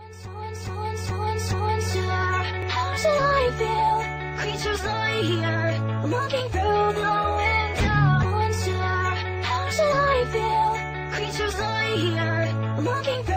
How should I feel? Creatures lie here, looking through the window. How should I feel? Creatures lie here, looking through